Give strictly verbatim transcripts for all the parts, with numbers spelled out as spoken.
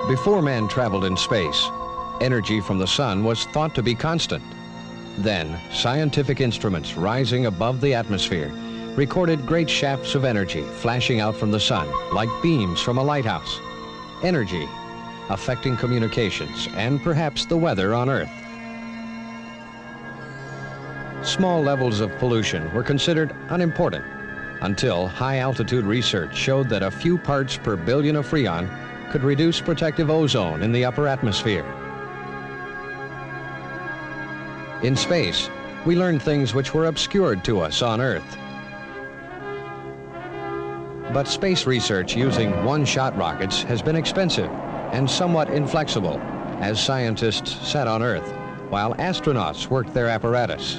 Before man traveled in space, energy from the sun was thought to be constant. Then, scientific instruments rising above the atmosphere recorded great shafts of energy flashing out from the sun like beams from a lighthouse. Energy affecting communications and perhaps the weather on Earth. Small levels of pollution were considered unimportant until high-altitude research showed that a few parts per billion of freon could reduce protective ozone in the upper atmosphere. In space, we learned things which were obscured to us on Earth. But space research using one-shot rockets has been expensive and somewhat inflexible as scientists sat on Earth while astronauts worked their apparatus.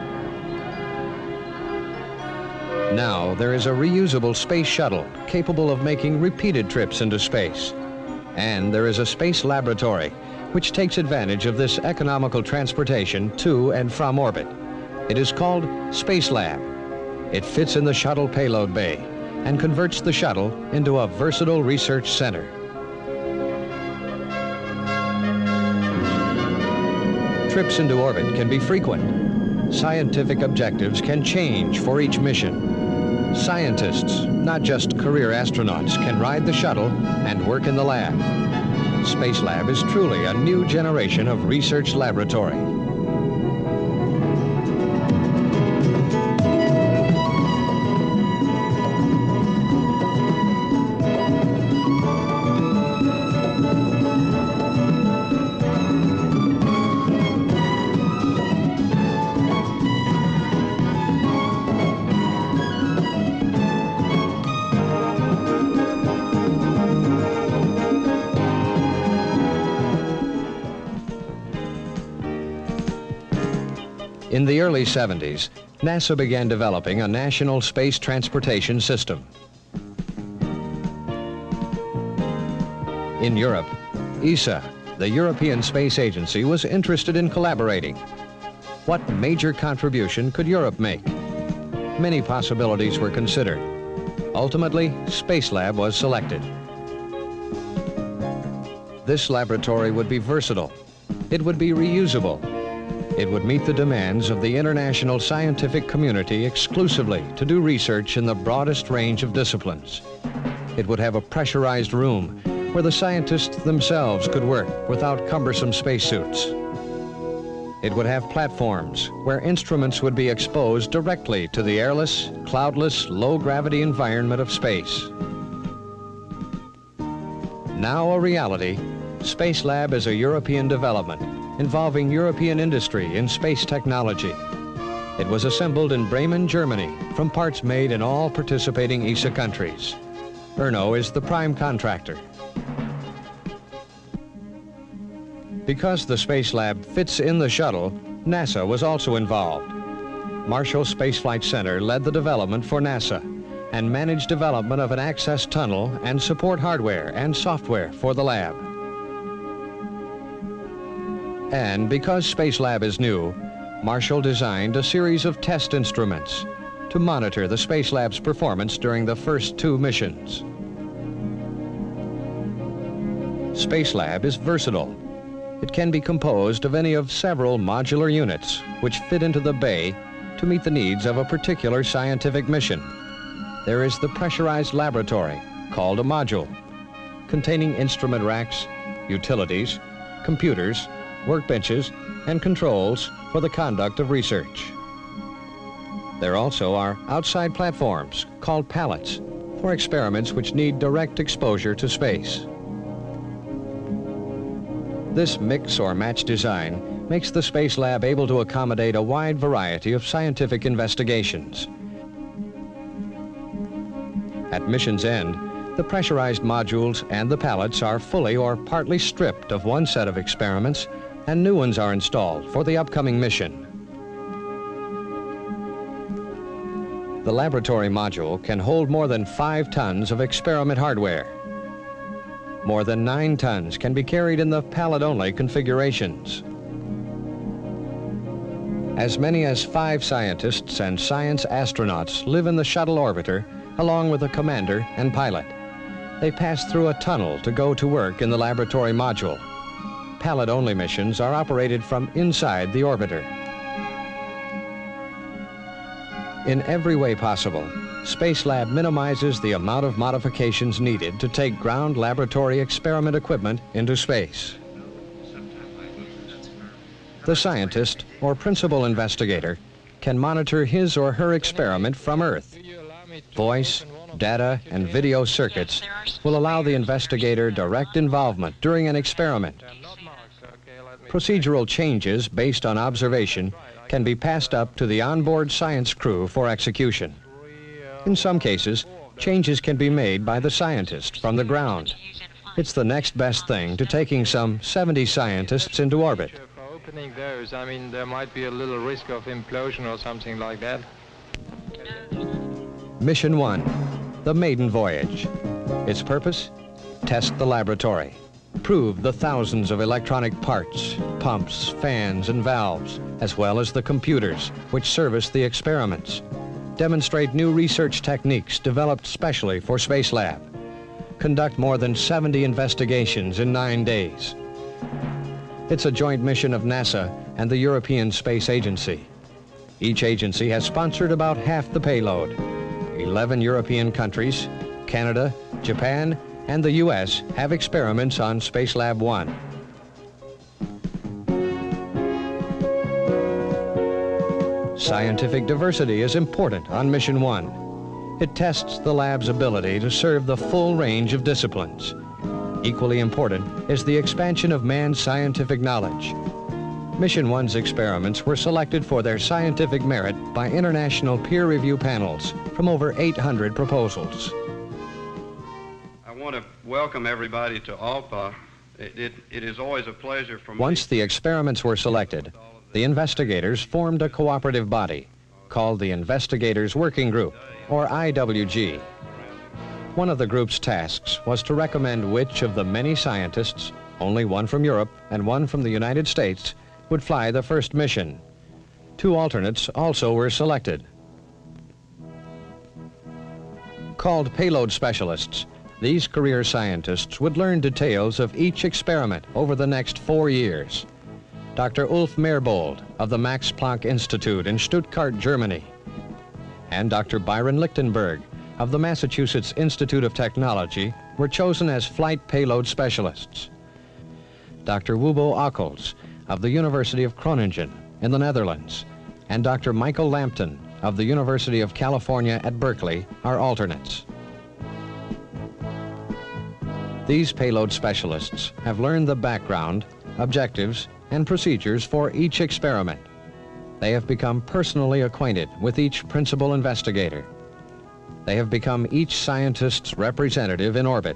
Now there is a reusable space shuttle capable of making repeated trips into space. And there is a space laboratory which takes advantage of this economical transportation to and from orbit. It is called Spacelab. It fits in the shuttle payload bay and converts the shuttle into a versatile research center. Trips into orbit can be frequent. Scientific objectives can change for each mission. Scientists, not just career astronauts, can ride the shuttle and work in the lab. Spacelab is truly a new generation of research laboratory. In the early seventies, NASA began developing a national space transportation system. In Europe, E S A, the European Space Agency, was interested in collaborating. What major contribution could Europe make? Many possibilities were considered. Ultimately, Spacelab was selected. This laboratory would be versatile. It would be reusable. It would meet the demands of the international scientific community exclusively to do research in the broadest range of disciplines. It would have a pressurized room where the scientists themselves could work without cumbersome spacesuits. It would have platforms where instruments would be exposed directly to the airless, cloudless, low-gravity environment of space. Now a reality, Spacelab is a European development involving European industry in space technology. It was assembled in Bremen, Germany, from parts made in all participating E S A countries. Erno is the prime contractor. Because the Spacelab fits in the shuttle, NASA was also involved. Marshall Space Flight Center led the development for NASA and managed development of an access tunnel and support hardware and software for the lab. And because Spacelab is new, Marshall designed a series of test instruments to monitor the Spacelab's performance during the first two missions. Spacelab is versatile. It can be composed of any of several modular units which fit into the bay to meet the needs of a particular scientific mission. There is the pressurized laboratory, called a module, containing instrument racks, utilities, computers, workbenches, and controls for the conduct of research. There also are outside platforms, called pallets, for experiments which need direct exposure to space. This mix or match design makes the Spacelab able to accommodate a wide variety of scientific investigations. At mission's end, the pressurized modules and the pallets are fully or partly stripped of one set of experiments, and new ones are installed for the upcoming mission. The laboratory module can hold more than five tons of experiment hardware. More than nine tons can be carried in the pallet-only configurations. As many as five scientists and science astronauts live in the shuttle orbiter, along with a commander and pilot. They pass through a tunnel to go to work in the laboratory module. Pallet-only missions are operated from inside the orbiter. In every way possible, Spacelab minimizes the amount of modifications needed to take ground laboratory experiment equipment into space. The scientist or principal investigator can monitor his or her experiment from Earth. Voice, data, and video circuits will allow the investigator direct involvement during an experiment. Procedural changes based on observation can be passed up to the onboard science crew for execution. In some cases, changes can be made by the scientist from the ground. It's the next best thing to taking some seventy scientists into orbit. For opening those, I mean, there might be a little risk of implosion or something like that. Mission one, the maiden voyage. Its purpose? Test the laboratory. Prove the thousands of electronic parts, pumps, fans, and valves, as well as the computers which service the experiments. Demonstrate new research techniques developed specially for Spacelab. Conduct more than seventy investigations in nine days. It's a joint mission of NASA and the European Space Agency. Each agency has sponsored about half the payload. eleven European countries, Canada, Japan, and the U S have experiments on Spacelab one. Scientific diversity is important on Mission one. It tests the lab's ability to serve the full range of disciplines. Equally important is the expansion of man's scientific knowledge. Mission one's experiments were selected for their scientific merit by international peer review panels from over eight hundred proposals. I want to welcome everybody to A L P A. It, it, it is always a pleasure for me. Once the experiments were selected, the investigators formed a cooperative body called the Investigators Working Group, or I W G. One of the group's tasks was to recommend which of the many scientists, only one from Europe and one from the United States, would fly the first mission. Two alternates also were selected. Called payload specialists, these career scientists would learn details of each experiment over the next four years. Doctor Ulf Merbold of the Max Planck Institute in Stuttgart, Germany, and Doctor Byron Lichtenberg of the Massachusetts Institute of Technology were chosen as flight payload specialists. Doctor Wubo Ockels of the University of Groningen in the Netherlands, and Doctor Michael Lampton of the University of California at Berkeley are alternates. These payload specialists have learned the background, objectives, and procedures for each experiment. They have become personally acquainted with each principal investigator. They have become each scientist's representative in orbit.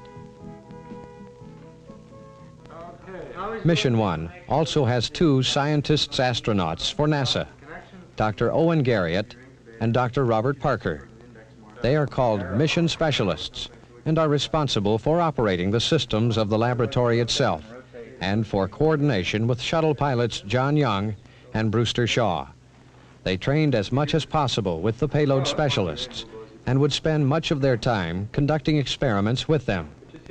Mission one also has two scientists astronauts for NASA, Doctor Owen Garriott and Doctor Robert Parker. They are called mission specialists and are responsible for operating the systems of the laboratory itself and for coordination with shuttle pilots John Young and Brewster Shaw. They trained as much as possible with the payload specialists and would spend much of their time conducting experiments with them.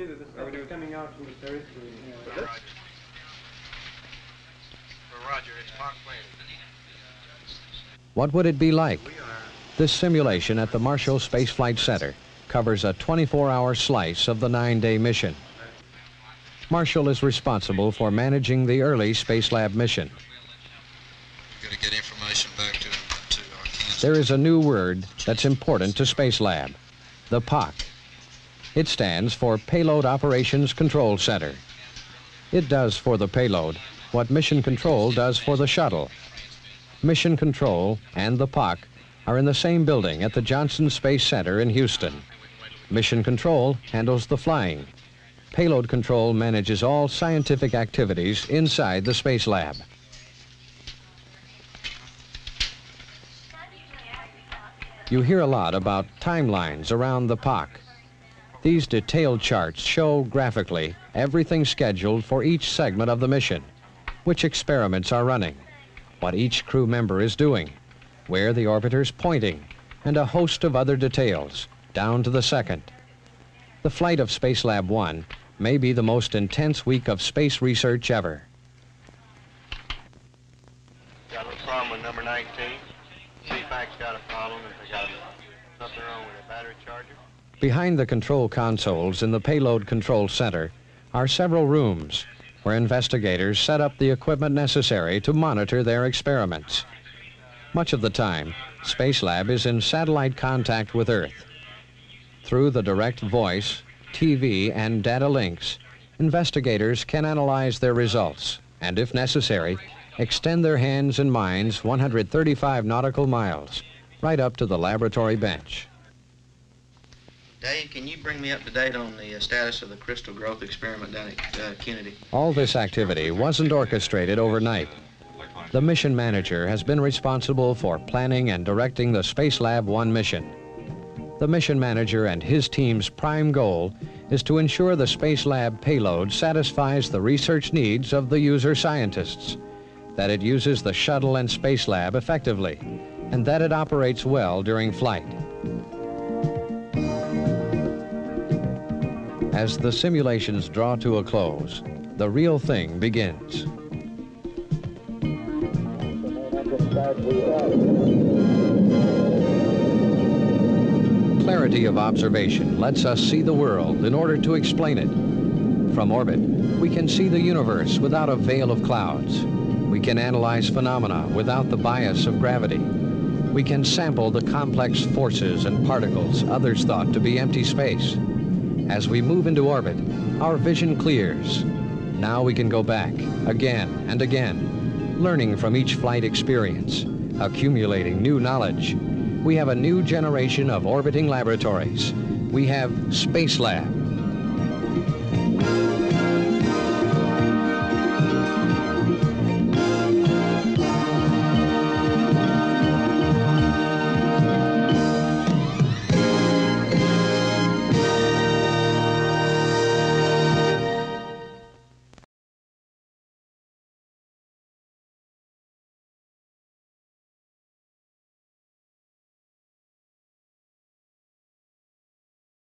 What would it be like? This simulation at the Marshall Space Flight Center covers a twenty-four hour slice of the nine-day mission. Marshall is responsible for managing the early Spacelab mission. We've got to get information back to, to our Kansas. There is a new word that's important to Spacelab, the P O C. It stands for Payload Operations Control Center. It does for the payload what Mission Control does for the shuttle. Mission Control and the P O C are in the same building at the Johnson Space Center in Houston. Mission Control handles the flying. Payload Control manages all scientific activities inside the Spacelab. You hear a lot about timelines around the P O C. These detailed charts show graphically everything scheduled for each segment of the mission, which experiments are running, what each crew member is doing, where the orbiter's pointing, and a host of other details, down to the second. The flight of Spacelab one may be the most intense week of space research ever. Got a problem with number nineteen. C PAC's got a problem. If they got something wrong with a battery charger. Behind the control consoles in the Payload Control Center are several rooms where investigators set up the equipment necessary to monitor their experiments. Much of the time, Spacelab is in satellite contact with Earth. Through the direct voice, T V, and data links, investigators can analyze their results and, if necessary, extend their hands and minds one hundred thirty-five nautical miles, right up to the laboratory bench. Dave, can you bring me up to date on the uh, status of the crystal growth experiment down at uh, Kennedy? All this activity wasn't orchestrated overnight. The mission manager has been responsible for planning and directing the Spacelab one mission. The mission manager and his team's prime goal is to ensure the Spacelab payload satisfies the research needs of the user scientists, that it uses the shuttle and Spacelab effectively, and that it operates well during flight. As the simulations draw to a close, the real thing begins. Clarity of observation lets us see the world in order to explain it. From orbit, we can see the universe without a veil of clouds. We can analyze phenomena without the bias of gravity. We can sample the complex forces and particles others thought to be empty space. As we move into orbit, our vision clears. Now we can go back again and again, learning from each flight experience, accumulating new knowledge. We have a new generation of orbiting laboratories. We have Spacelab,